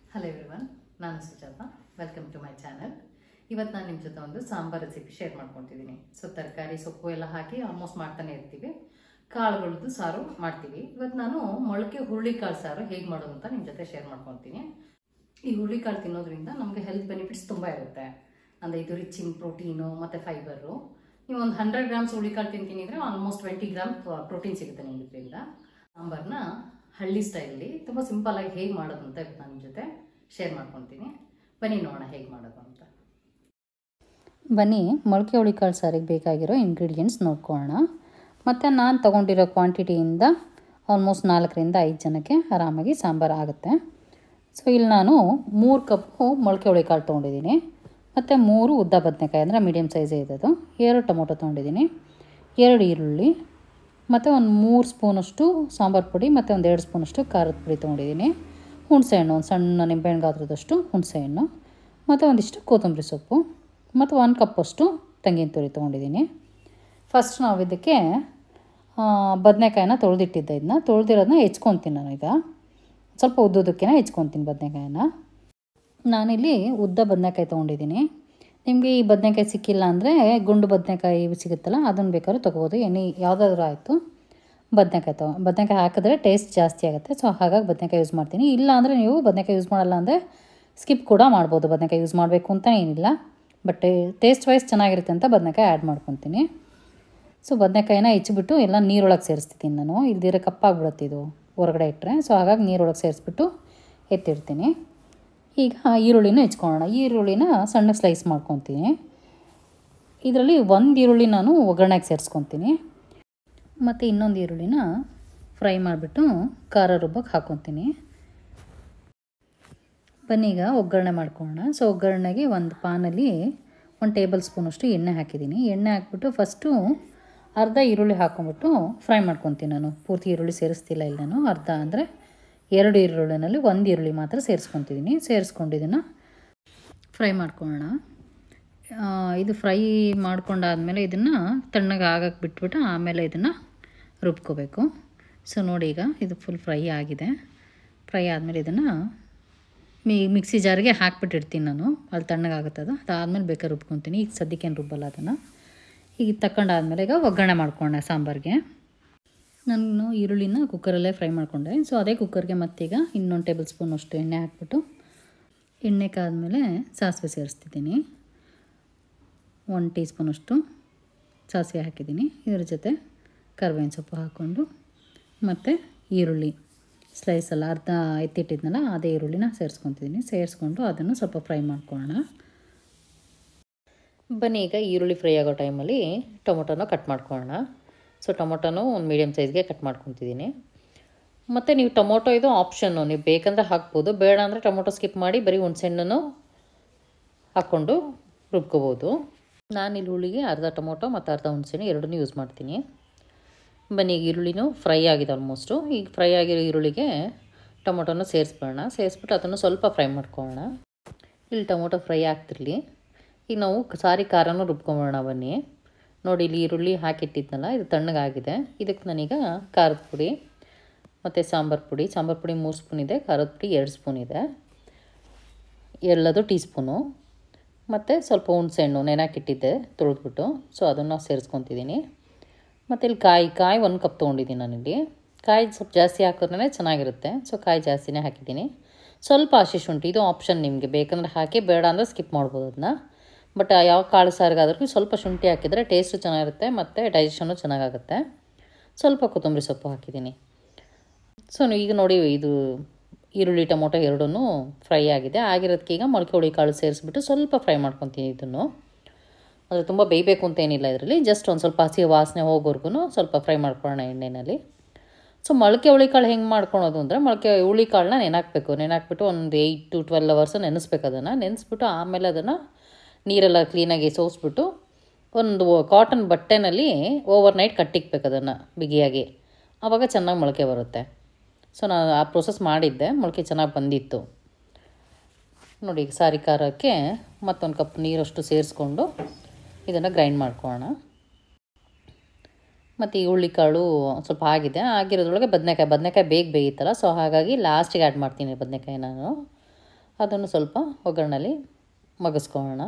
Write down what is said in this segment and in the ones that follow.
Hello everyone, ನಾನು Sujatha. Welcome to my channel. ಇವತ್ತು ನಾನು ನಿಮ್ಮ ಜೊತೆ ಒಂದು ಸಾಂಬಾರ್ ರೆಸಿಪಿ ಶೇರ್ ಮಾಡ್ಕೊತಿದ್ದೀನಿ. ತರಕಾರಿ ಸೊಪ್ಪು ಎಲ್ಲ ಹಾಕಿ ಆಲ್ಮೋಸ್ಟ್ ಮಾಡ್ತಾನೆ ಇರ್ತೀವಿ. ಕಾಳುಗಳದ್ದು ಸಾರು ಮಾಡ್ತೀವಿ. ಇವತ್ತು ನಾನು ಮೊಳಕೆ ಹುರುಳಿಕಾಳು ಸಾರು ಹೇಗೆ ಮಾಡೋದು ಅಂತ ನಿಮ್ಮ ಜೊತೆ ಶೇರ್ ಮಾಡ್ಕೊತೀನಿ. ಈ ಹುರುಳಿಕಾಳು ತಿನ್ನೋದ್ರಿಂದ ನಮಗೆ ಹೆಲ್ತ್ ಬೆನಿಫಿಟ್ಸ್ ತುಂಬ ಇರುತ್ತೆ. ಅಂದರೆ ಇದು ರಿಚ್ ಇನ್ ಪ್ರೋಟೀನು ಮತ್ತು ಫೈಬರು. ನೀವು ಒಂದು 100 ಗ್ರಾಮ್ಸ್ ಹುರುಳಿಕಾಳು ತಿಂತೀನಿ ಅಂದರೆ ಆಲ್ಮೋಸ್ಟ್ 20 ಗ್ರಾಮ್ ಪ್ರೋಟೀನ್ ಸಿಗುತ್ತೆ ನಿಮ್ಗೆ ಇದರಿಂದ. ಸಾಂಬಾರನ್ನ ಹಳ್ಳಿ ಸ್ಟೈಲಲ್ಲಿ ತುಂಬ ಸಿಂಪಲ್ಲಾಗಿ ಹೇಗೆ ಮಾಡೋದು ಅಂತ ಇವತ್ತು ನಾನು ನಿಮ್ಮ ಜೊತೆ ಶೇರ್ ಮಾಡ್ಕೊತೀನಿ. ಬನ್ನಿ ನೋಡೋಣ ಹೇಗೆ ಮಾಡೋದು ಅಂತ. ಬನ್ನಿ ಮೊಳಕೆ ಹುರುಳಿಕಾಳು ಸಾರಿಗೆ ಬೇಕಾಗಿರೋ ಇಂಗ್ರೀಡಿಯೆಂಟ್ಸ್ ನೋಡ್ಕೊಳ್ಳೋಣ. ಮತ್ತು ನಾನು ತೊಗೊಂಡಿರೋ ಕ್ವಾಂಟಿಟಿಯಿಂದ ಆಲ್ಮೋಸ್ಟ್ 4ರಿಂದ 5 ಜನಕ್ಕೆ ಆರಾಮಾಗಿ ಸಾಂಬಾರು ಆಗುತ್ತೆ. ಸೊ ಇಲ್ಲಿ ನಾನು 3 ಕಪ್ಪು ಮೊಳಕೆ ಹುರುಳಿಕಾಳು ತೊಗೊಂಡಿದ್ದೀನಿ. ಮತ್ತು 3 ಉದ್ದ ಬದನೆಕಾಯಿ ಅಂದರೆ ಮೀಡಿಯಮ್ ಸೈಜೇ ಇದ್ದದು. 2 ಟೊಮೊಟೊ ತೊಗೊಂಡಿದ್ದೀನಿ, 2 ಈರುಳ್ಳಿ, ಮತ್ತು ಒಂದು 3 ಸ್ಪೂನಷ್ಟು ಸಾಂಬಾರು ಪುಡಿ ಮತ್ತು ಒಂದು 2 ಸ್ಪೂನಷ್ಟು ಖಾರದ ಪುಡಿ ತೊಗೊಂಡಿದ್ದೀನಿ. ಹುಣಸೆಹಣ್ಣು, ಒಂದು ಸಣ್ಣ ನಿಂಬೆಹಣ್ಣು ಗಾತ್ರದಷ್ಟು ಹುಣಸೆಹಣ್ಣು, ಮತ್ತು ಒಂದಿಷ್ಟು ಕೊತ್ತಂಬರಿ ಸೊಪ್ಪು, ಮತ್ತು 1 ಕಪ್ಪಷ್ಟು ತೆಂಗಿನ ತುರಿ ತೊಗೊಂಡಿದ್ದೀನಿ. ಫಸ್ಟ್ ನಾವು ಇದಕ್ಕೆ ಬದನೆಕಾಯಿನ ತೊಳೆದಿಟ್ಟಿದ್ದೆ. ಇದನ್ನ ತೊಳೆದಿರೋದನ್ನ ಹೆಚ್ಕೊತೀನಿ. ನಾನು ಈಗ ಸ್ವಲ್ಪ ಉದ್ದುದಕ್ಕೇ ಹೆಚ್ಕೊತೀನಿ ಬದನೆಕಾಯಿನ. ನಾನಿಲ್ಲಿ ಉದ್ದ ಬದನೆಕಾಯಿ ತೊಗೊಂಡಿದ್ದೀನಿ. ನಿಮಗೆ ಈ ಬದನೆಕಾಯಿ ಸಿಕ್ಕಿಲ್ಲ ಅಂದರೆ ಗುಂಡು ಬದನೆಕಾಯಿ ಸಿಗುತ್ತಲ್ಲ, ಅದನ್ನು ಬೇಕಾದ್ರೂ ತೊಗೋಬೋದು. ಯಾವುದಾದ್ರೂ ಆಯಿತು. ಬದನೆಕಾಯಿ ಹಾಕಿದ್ರೆ ಟೇಸ್ಟ್ ಜಾಸ್ತಿ ಆಗುತ್ತೆ. ಸೊ ಹಾಗಾಗಿ ಬದನೆಕಾಯಿ ಯೂಸ್ ಮಾಡ್ತೀನಿ. ಇಲ್ಲ ಅಂದರೆ ನೀವು ಬದನೆಕಾಯಿ ಯೂಸ್ ಮಾಡಲ್ಲ ಅಂದರೆ ಸ್ಕಿಪ್ ಕೂಡ ಮಾಡ್ಬೋದು. ಬದನೆಕಾಯಿ ಯೂಸ್ ಮಾಡಬೇಕು ಅಂತ ಏನಿಲ್ಲ, ಬಟ್ ಟೇಸ್ಟ್ ವೈಸ್ ಚೆನ್ನಾಗಿರುತ್ತೆ ಅಂತ ಬದನೆಕಾಯಿ ಆ್ಯಡ್ ಮಾಡ್ಕೊತೀನಿ. ಸೊ ಬದನೆಕಾಯಿನ ಹೆಚ್ಚಿಬಿಟ್ಟು ಎಲ್ಲ ನೀರೊಳಗೆ ಸೇರಿಸ್ತೀನಿ ನಾನು. ಇಲ್ದಿರೋ ಕಪ್ಪಾಗ್ಬಿಡುತ್ತೆ ಇದು ಹೊರಗಡೆ ಇಟ್ಟರೆ. ಸೊ ಹಾಗಾಗಿ ನೀರೊಳಗೆ ಸೇರಿಸ್ಬಿಟ್ಟು ಎತ್ತಿಡ್ತೀನಿ. ಈಗ ಈರುಳ್ಳಿನ ಹೆಚ್ಕೊಳ್ಳೋಣ. ಈರುಳ್ಳಿನ ಸಣ್ಣ ಸ್ಲೈಸ್ ಮಾಡ್ಕೊತೀನಿ. ಇದರಲ್ಲಿ 1 ಈರುಳ್ಳಿ ನಾನು ಒಗ್ಗರಣೆಗೆ ಸೇರಿಸ್ಕೊತೀನಿ. ಮತ್ತು ಇನ್ನೊಂದು ಈರುಳ್ಳಿನ ಫ್ರೈ ಮಾಡಿಬಿಟ್ಟು ಖಾರ ರುಬ್ಬಕ್ಕೆ ಹಾಕ್ಕೊತೀನಿ. ಬನ್ನಿ ಈಗ ಒಗ್ಗರಣೆ ಮಾಡ್ಕೊಳ್ಳೋಣ. ಸೊ ಒಗ್ಗರಣೆಗೆ ಒಂದು ಪಾನಲ್ಲಿ 1 ಟೇಬಲ್ ಸ್ಪೂನಷ್ಟು ಎಣ್ಣೆ ಹಾಕಿದ್ದೀನಿ. ಎಣ್ಣೆ ಹಾಕ್ಬಿಟ್ಟು ಫಸ್ಟು ಅರ್ಧ ಈರುಳ್ಳಿ ಹಾಕ್ಕೊಂಬಿಟ್ಟು ಫ್ರೈ ಮಾಡ್ಕೊತೀನಿ. ನಾನು ಪೂರ್ತಿ ಈರುಳ್ಳಿ ಸೇರಿಸ್ತಿಲ್ಲ ಇಲ್ಲ. ನಾನು ಅರ್ಧ ಅಂದರೆ 2 ಈರುಳ್ಳಿನಲ್ಲಿ 1 ಈರುಳ್ಳಿ ಮಾತ್ರ ಸೇರಿಸ್ಕೊತಿದ್ದೀನಿ. ಸೇರಿಸ್ಕೊಂಡು ಇದನ್ನು ಫ್ರೈ ಮಾಡ್ಕೊಳ್ಳೋಣ. ಇದು ಫ್ರೈ ಮಾಡ್ಕೊಂಡಾದಮೇಲೆ ಇದನ್ನು ತಣ್ಣಗೆ ಆಗಕ್ಕೆ ಬಿಟ್ಬಿಟ್ಟು ಆಮೇಲೆ ಇದನ್ನು ರುಬ್ಕೋಬೇಕು. ಸೊ ನೋಡಿ, ಈಗ ಇದು ಫುಲ್ ಫ್ರೈ ಆಗಿದೆ. ಫ್ರೈ ಆದಮೇಲೆ ಇದನ್ನು ಮಿಕ್ಸಿ ಜಾರಿಗೆ ಹಾಕ್ಬಿಟ್ಟಿರ್ತೀನಿ ನಾನು. ಅಲ್ಲಿ ತಣ್ಣಗಾಗುತ್ತದು. ಅದಾದಮೇಲೆ ಬೇಕಾದ್ರೆ ರುಬ್ಕೊತೀನಿ. ಈಗ ಸದ್ಯಕ್ಕೇನು ರುಬ್ಬಲ್ಲ ಅದನ್ನು. ಈಗ ತಗೊಂಡಾದ್ಮೇಲೆ ಈಗ ಒಗ್ಗರಣೆ ಮಾಡ್ಕೊಂಡೆ ಸಾಂಬಾರಿಗೆ. ನಾನು ಈರುಳ್ಳಿನ ಕುಕ್ಕರಲ್ಲೇ ಫ್ರೈ ಮಾಡಿಕೊಂಡೆ. ಸೊ ಅದೇ ಕುಕ್ಕರ್ಗೆ ಮತ್ತೀಗ ಇನ್ನೊಂದು ಟೇಬಲ್ ಸ್ಪೂನಷ್ಟು ಎಣ್ಣೆ ಹಾಕ್ಬಿಟ್ಟು ಎಣ್ಣೆ ಕಾದ್ಮೇಲೆ ಸಾಸಿವೆ ಸೇರಿಸ್ತಿದ್ದೀನಿ. 1 ಟೀ ಸ್ಪೂನಷ್ಟು ಸಾಸಿವೆ ಹಾಕಿದ್ದೀನಿ. ಇದ್ರ ಜೊತೆ ಕರಿಬೇವಿನ ಸೊಪ್ಪು ಹಾಕ್ಕೊಂಡು ಮತ್ತು ಈರುಳ್ಳಿ ಸ್ಲೈಸಲ್ಲ ಅರ್ಧ ಎತ್ತಿಟ್ಟಿದ್ನಲ್ಲ ಅದೇ ಈರುಳ್ಳಿನ ಸೇರಿಸ್ಕೊತಿದ್ದೀನಿ. ಸೇರಿಸ್ಕೊಂಡು ಅದನ್ನು ಸ್ವಲ್ಪ ಫ್ರೈ ಮಾಡ್ಕೊಳ್ಳೋಣ. ಬನ್ನಿ ಈಗ ಈರುಳ್ಳಿ ಫ್ರೈ ಆಗೋ ಟೈಮಲ್ಲಿ ಟೊಮೊಟೊನ ಕಟ್ ಮಾಡ್ಕೊಳ್ಳೋಣ. ಸೊ ಟೊಮೊಟೊನೂ ಒಂದು ಮೀಡಿಯಮ್ ಸೈಜ್ಗೆ ಕಟ್ ಮಾಡ್ಕೊತಿದ್ದೀನಿ. ಮತ್ತು ನೀವು ಟೊಮೊಟೊ ಇದು ಆಪ್ಷನ್ನು, ನೀವು ಬೇಕಂದರೆ ಹಾಕ್ಬೋದು, ಬೇಡ ಅಂದರೆ ಟೊಮೊಟೊ ಸ್ಕಿಪ್ ಮಾಡಿ ಬರೀ ಹುಣಸೆಹಣ್ಣು ಹಾಕ್ಕೊಂಡು ರುಬ್ಕೋಬೋದು. ನಾನಿಲ್ಲಿ ಹುಳಿಗೆ ಅರ್ಧ ಟೊಮೊಟೊ ಮತ್ತು ಅರ್ಧ ಹುಣಸೆಹಣ್ಣು ಎರಡನ್ನೂ ಯೂಸ್ ಮಾಡ್ತೀನಿ. ಬನ್ನಿ ಈಗ ಈರುಳ್ಳಿನೂ ಫ್ರೈ ಆಗಿದೆ ಆಲ್ಮೋಸ್ಟು. ಈಗ ಫ್ರೈ ಆಗಿರೋ ಈರುಳ್ಳಿಗೆ ಟೊಮೊಟೊನ ಸೇರಿಸ್ಕೊಳ್ಳೋಣ. ಸೇರಿಸ್ಬಿಟ್ಟು ಅದನ್ನು ಸ್ವಲ್ಪ ಫ್ರೈ ಮಾಡ್ಕೊಳ್ಳೋಣ. ಇಲ್ಲಿ ಟೊಮೊಟೊ ಫ್ರೈ ಆಗ್ತಿರಲಿ. ಈಗ ನಾವು ಖಾರನೂ ರುಬ್ಕೊಂಬೋಣ. ಬನ್ನಿ ನೋಡಿ, ಇಲ್ಲಿ ಈರುಳ್ಳಿ ಹಾಕಿಟ್ಟಿದ್ನಲ್ಲ, ಇದು ತಣ್ಣಗಾಗಿದೆ. ಇದಕ್ಕೆ ನಾನೀಗ ಖಾರದ ಪುಡಿ ಮತ್ತು ಸಾಂಬಾರು ಪುಡಿ 3 ಸ್ಪೂನ್ ಇದೆ, ಖಾರದ ಪುಡಿ 2 ಸ್ಪೂನ್ ಇದೆ, ಎಲ್ಲದು ಟೀ ಸ್ಪೂನು, ಮತ್ತು ಸ್ವಲ್ಪ ಹುಣಸೆಹಣ್ಣು ನೆನೆಹಾಕಿಟ್ಟಿದ್ದೆ ತೊಳೆದ್ಬಿಟ್ಟು. ಸೊ ಅದನ್ನು ಸೇರಿಸ್ಕೊತಿದ್ದೀನಿ. ಮತ್ತು ಇಲ್ಲಿ ಕಾಯಿ 1 ಕಪ್ ತೊಗೊಂಡಿದ್ದೀನಿ ನಾನಿಲ್ಲಿ. ಕಾಯಿ ಸ್ವಲ್ಪ ಜಾಸ್ತಿ ಹಾಕಿದ್ರೆ ಚೆನ್ನಾಗಿರುತ್ತೆ. ಸೊ ಕಾಯಿ ಜಾಸ್ತಿನೇ ಹಾಕಿದ್ದೀನಿ. ಸ್ವಲ್ಪ ಹಸಿ ಶುಂಠಿ, ಇದು ಆಪ್ಷನ್, ನಿಮಗೆ ಬೇಕಂದರೆ ಹಾಕಿ, ಬೇಡ ಅಂದರೆ ಸ್ಕಿಪ್ ಮಾಡ್ಬೋದು ಅದನ್ನ. ಬಟ್ ಯಾವ ಕಾಳು ಸಾರಿಗಾದ್ರೂ ಸ್ವಲ್ಪ ಶುಂಠಿ ಹಾಕಿದರೆ ಟೇಸ್ಟು ಚೆನ್ನಾಗಿರುತ್ತೆ ಮತ್ತು ಡೈಜೆಷನ್ನು ಚೆನ್ನಾಗಾಗುತ್ತೆ. ಸ್ವಲ್ಪ ಕೊತ್ತಂಬರಿ ಸೊಪ್ಪು ಹಾಕಿದ್ದೀನಿ. ಸೊ ಈಗ ನೋಡಿ, ಇದು ಈರುಳ್ಳಿ ಟೊಮೊಟೊ ಎರಡೂ ಫ್ರೈ ಆಗಿದೆ. ಆಗಿರೋದಕ್ಕೆ ಈಗ ಮೊಳಕೆ ಹುರುಳಿಕಾಳು ಸೇರಿಸ್ಬಿಟ್ಟು ಸ್ವಲ್ಪ ಫ್ರೈ ಮಾಡ್ಕೊತೀನಿ. ಇದನ್ನು ಅದು ತುಂಬ ಬೇಯಬೇಕು ಅಂತ ಏನಿಲ್ಲ ಇದರಲ್ಲಿ. ಜಸ್ಟ್ ಒಂದು ಸ್ವಲ್ಪ ಹಸಿ ವಾಸನೆ ಹೋಗೋವರೆಗೂ ಸ್ವಲ್ಪ ಫ್ರೈ ಮಾಡ್ಕೊಳ್ಳೋಣ ಎಣ್ಣೆಯಲ್ಲಿ. ಸೊ ಮೊಳಕೆ ಹುರುಳಿಕಾಳು ಹೆಂಗೆ ಮಾಡ್ಕೊಳೋದು ಅಂದರೆ, ಮೊಳಕೆ ಹುರುಳಿಕಾಳನ್ನ ನೆನೆಹಾಕ್ಬಿಟ್ಟು ಒಂದು 8 to 12 hours ನೆನೆಸ್ಬೇಕು. ಅದನ್ನು ನೆನೆಸ್ಬಿಟ್ಟು ಆಮೇಲೆ ಅದನ್ನು ನೀರೆಲ್ಲ ಕ್ಲೀನಾಗಿ ಸೋಸ್ಬಿಟ್ಟು ಒಂದು ಕಾಟನ್ ಬಟ್ಟೆನಲ್ಲಿ ಓವರ್ನೈಟ್ ಕಟ್ಟಿಕ್ಬೇಕು ಅದನ್ನು ಬಿಗಿಯಾಗಿ. ಆವಾಗ ಚೆನ್ನಾಗಿ ಮೊಳಕೆ ಬರುತ್ತೆ. ಸೊ ನಾನು ಆ ಪ್ರೊಸೆಸ್ ಮಾಡಿದ್ದೆ, ಮೊಳಕೆ ಚೆನ್ನಾಗಿ ಬಂದಿತ್ತು ನೋಡಿ. ಈಗ ಸಾರಿ ಖಾರಕ್ಕೆ ಮತ್ತೊಂದು ಕಪ್ ನೀರಷ್ಟು ಸೇರಿಸ್ಕೊಂಡು ಇದನ್ನು ಗ್ರೈಂಡ್ ಮಾಡ್ಕೊಳ್ಳೋಣ. ಮತ್ತು ಈ ಹುರುಳಿಕಾಳು ಸ್ವಲ್ಪ ಆಗಿರೋದ್ರೊಳಗೆ ಬದನೆಕಾಯಿ ಬೇಗ ಬೇಯುತ್ತಲ್ಲ. ಸೊ ಹಾಗಾಗಿ ಲಾಸ್ಟಿಗೆ ಆ್ಯಡ್ ಮಾಡ್ತೀನಿ ಬದನೆಕಾಯಿ ನಾನು. ಅದನ್ನು ಸ್ವಲ್ಪ ಒಗ್ಗರಣೆಲಿ ಮಗಸ್ಕೊಳ್ಳೋಣ.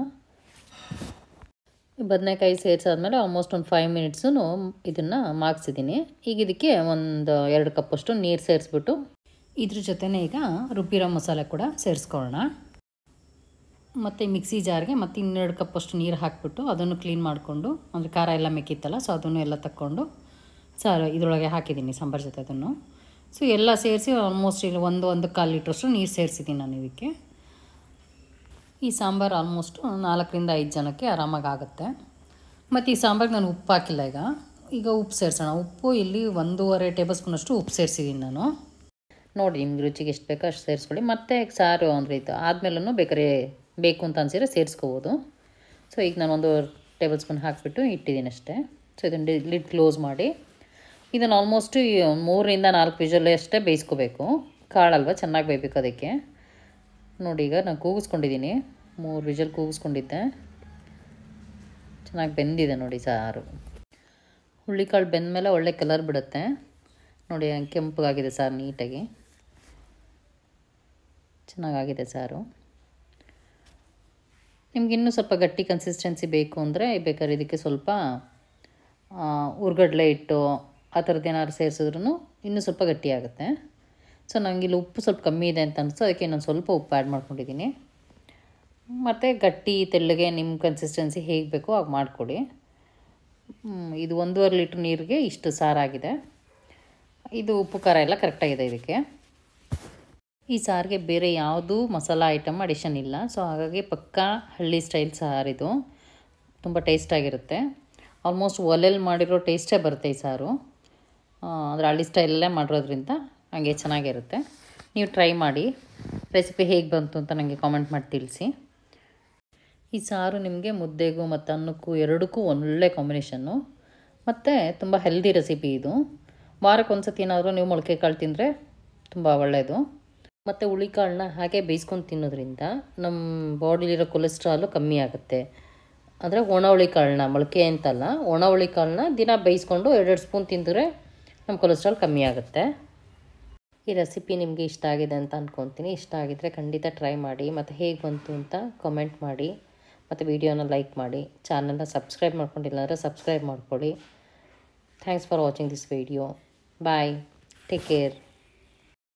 ಬದನೆಕಾಯಿ ಸೇರಿಸಾದ್ಮೇಲೆ ಆಲ್ಮೋಸ್ಟ್ ಒಂದು 5 ಮಿನಿಟ್ಸು ಇದನ್ನು ಮಾಗಿಸಿದ್ದೀನಿ. ಈಗ ಇದಕ್ಕೆ ಒಂದು 2 ಕಪ್ಪಷ್ಟು ನೀರು ಸೇರಿಸ್ಬಿಟ್ಟು ಇದ್ರ ಜೊತೆನೇ ಈಗ ರುಬ್ಬಿರೋ ಮಸಾಲೆ ಕೂಡ ಸೇರಿಸ್ಕೊಳ್ಳೋಣ. ಮತ್ತು ಮಿಕ್ಸಿ ಜಾರ್ಗೆ ಮತ್ತು 2 ಕಪ್ಪಷ್ಟು ನೀರು ಹಾಕಿಬಿಟ್ಟು ಅದನ್ನು ಕ್ಲೀನ್ ಮಾಡಿಕೊಂಡು, ಅಂದರೆ ಖಾರ ಎಲ್ಲ ಮೆಕ್ಕಿತ್ತಲ್ಲ, ಸೊ ಅದನ್ನು ಎಲ್ಲ ತಕ್ಕೊಂಡು ಇದರೊಳಗೆ ಹಾಕಿದ್ದೀನಿ ಸಾಂಬಾರು ಜೊತೆ ಅದನ್ನು. ಸೊ ಎಲ್ಲ ಸೇರಿಸಿ ಆಲ್ಮೋಸ್ಟ್ ಇಲ್ಲಿ 1-1.25 ಲೀಟ್ರಷ್ಟು ನೀರು ಸೇರಿಸಿದ್ದೀನಿ ನಾನು ಇದಕ್ಕೆ. ಈ ಸಾಂಬಾರು ಆಲ್ಮೋಸ್ಟು 4-5 ಜನಕ್ಕೆ ಆರಾಮಾಗಿ ಆಗುತ್ತೆ. ಮತ್ತು ಈ ಸಾಂಬಾರಿಗೆ ನಾನು ಉಪ್ಪು ಹಾಕಿಲ್ಲ. ಈಗ ಉಪ್ಪು ಸೇರಿಸೋಣ. ಉಪ್ಪು ಇಲ್ಲಿ 1.5 ಟೇಬಲ್ ಸ್ಪೂನಷ್ಟು ಉಪ್ಪು ಸೇರಿಸಿದ್ದೀನಿ ನಾನು. ನೋಡಿ ನಿಮ್ಗೆ ರುಚಿಗೆ ಎಷ್ಟು ಬೇಕೋ ಅಷ್ಟು ಸೇರಿಸ್ಕೊಳ್ಳಿ. ಮತ್ತು ಸಾರು ಅಂದರೆ ಇದು ಆದಮೇಲೂ ಬೇಕಾದ್ರೆ ಬೇಕು ಅಂತ ಅನಿಸಿದ್ರೆ ಸೇರಿಸ್ಕೋಬೋದು. ಸೊ ಈಗ ನಾನು 1 ಟೇಬಲ್ ಸ್ಪೂನ್ ಹಾಕಿಬಿಟ್ಟು ಇಟ್ಟಿದ್ದೀನಿ ಅಷ್ಟೇ. ಸೊ ಇದನ್ನು ಲಿಡ್ ಕ್ಲೋಸ್ ಮಾಡಿ ಇದನ್ನು ಆಲ್ಮೋಸ್ಟು 3-4 ವಿಷಲ್ ಅಷ್ಟೇ ಬೇಯಿಸ್ಕೋಬೇಕು. ಕಾಳಲ್ವ ಚೆನ್ನಾಗಿ ಬೇಯಬೇಕು ಅದಕ್ಕೆ. ನೋಡಿ ಈಗ ನಾನು ಕೂಗಿಸ್ಕೊಂಡಿದ್ದೀನಿ, 3 ವಿಷಲ್ ಕೂಗಿಸ್ಕೊಂಡಿದ್ದೆ. ಚೆನ್ನಾಗಿ ಬೆಂದಿದೆ ನೋಡಿ ಸಾರು. ಹುಳ್ಳಿಕಾಳು ಬೆಂದಮೇಲೆ ಒಳ್ಳೆ ಕಲರ್ ಬಿಡುತ್ತೆ ನೋಡಿ. ಕೆಂಪಗಾಗಿದೆ ಸಾರು, ನೀಟಾಗಿ ಚೆನ್ನಾಗಾಗಿದೆ ಸಾರು. ನಿಮ್ಗೆ ಇನ್ನೂ ಸ್ವಲ್ಪ ಗಟ್ಟಿ ಕನ್ಸಿಸ್ಟೆನ್ಸಿ ಬೇಕು ಅಂದರೆ ಬೇಕಾದ್ರೆ ಇದಕ್ಕೆ ಸ್ವಲ್ಪ ಹುರ್ಗಡ್ಲೆ ಹಿಟ್ಟು ಆ ಥರದ್ದು ಏನಾದ್ರು ಸೇರಿಸಿದ್ರೂ ಇನ್ನೂ ಸ್ವಲ್ಪ ಗಟ್ಟಿಯಾಗುತ್ತೆ. ಸೊ ನನಗೆ ಇಲ್ಲಿ ಉಪ್ಪು ಸ್ವಲ್ಪ ಕಮ್ಮಿ ಇದೆ ಅಂತ ಅನಿಸ್ತು, ಅದಕ್ಕೆ ನಾನು ಸ್ವಲ್ಪ ಉಪ್ಪು ಆ್ಯಡ್ ಮಾಡ್ಕೊಂಡಿದ್ದೀನಿ. ಮತ್ತು ಗಟ್ಟಿ ತೆಳ್ಳಗೆ ನಿಮ್ಮ ಕನ್ಸಿಸ್ಟೆನ್ಸಿ ಹೇಗೆ ಬೇಕೋ ಹಾಗೆ ಮಾಡಿಕೊಡಿ. ಇದು 1.5 ಲೀಟ್ರ್ ನೀರಿಗೆ ಇಷ್ಟು ಸಾರಾಗಿದೆ. ಇದು ಉಪ್ಪು ಖಾರ ಎಲ್ಲ ಕರೆಕ್ಟಾಗಿದೆ ಇದಕ್ಕೆ. ಈ ಸಾರಿಗೆ ಬೇರೆ ಯಾವುದೂ ಮಸಾಲ ಐಟಮ್ ಅಡಿಷನ್ ಇಲ್ಲ. ಸೊ ಹಾಗಾಗಿ ಪಕ್ಕಾ ಹಳ್ಳಿ ಸ್ಟೈಲ್ ಸಾರಿದು, ತುಂಬ ಟೇಸ್ಟಾಗಿರುತ್ತೆ. ಆಲ್ಮೋಸ್ಟ್ ಒಲೆಯಲ್ಲಿ ಮಾಡಿರೋ ಟೇಸ್ಟೇ ಬರುತ್ತೆ ಈ ಸಾರು. ಅಂದರೆ ಹಳ್ಳಿ ಸ್ಟೈಲಲ್ಲೇ ಮಾಡಿರೋದ್ರಿಂದ ಹಾಗೆ ಚೆನ್ನಾಗಿರುತ್ತೆ. ನೀವು ಟ್ರೈ ಮಾಡಿ, ರೆಸಿಪಿ ಹೇಗೆ ಬಂತು ಅಂತ ನನಗೆ ಕಾಮೆಂಟ್ ಮಾಡಿ ತಿಳಿಸಿ. ಈ ಸಾರು ನಿಮಗೆ ಮುದ್ದೆಗೂ ಮತ್ತು ಅನ್ನಕ್ಕೂ ಎರಡಕ್ಕೂ ಒಳ್ಳೆ ಕಾಂಬಿನೇಷನ್ನು. ಮತ್ತು ತುಂಬ ಹೆಲ್ದಿ ರೆಸಿಪಿ ಇದು. ವಾರಕ್ಕೆ ಒಂದು ಸತಿ ಏನಾದರೂ ನೀವು ಮೊಳಕೆ ಕಾಳು ತಿಂದರೆ ತುಂಬ ಒಳ್ಳೆಯದು. ಮತ್ತು ಹುಳಿಕಾಳನ್ನ ಹಾಗೆ ಬೇಯಿಸ್ಕೊಂಡು ತಿನ್ನೋದ್ರಿಂದ ನಮ್ಮ ಬಾಡಿಲಿರೋ ಕೊಲೆಸ್ಟ್ರಾಲು ಕಮ್ಮಿ ಆಗುತ್ತೆ. ಅಂದರೆ ಒಣ ಹುಳಿಕಾಳನ್ನ, ಮೊಳಕೆ ಅಂತಲ್ಲ, ಒಣ ಹುಳಿಕಾಳನ್ನ ದಿನ ಬೇಯಿಸ್ಕೊಂಡು 2 ಸ್ಪೂನ್ ತಿಂದರೆ ನಮ್ಮ ಕೊಲೆಸ್ಟ್ರಾಲ್ ಕಮ್ಮಿ ಆಗುತ್ತೆ. ಈ ರೆಸಿಪಿ ನಿಮಗೆ ಇಷ್ಟ ಆಗಿದೆ ಅಂತ ಅಂದ್ಕೊತೀನಿ. ಇಷ್ಟ ಆಗಿದ್ದರೆ ಖಂಡಿತ ಟ್ರೈ ಮಾಡಿ, ಮತ್ತು ಹೇಗೆ ಬಂತು ಅಂತ ಕಾಮೆಂಟ್ ಮಾಡಿ, ಮತ್ತು ವಿಡಿಯೋನ ಲೈಕ್ ಮಾಡಿ. ಚಾನಲ್ನ ಸಬ್ಸ್ಕ್ರೈಬ್ ಮಾಡ್ಕೊಂಡಿಲ್ಲ ಅಂದರೆ ಸಬ್ಸ್ಕ್ರೈಬ್ ಮಾಡ್ಕೊಳ್ಳಿ. Thanks for watching this video. Bye, take care.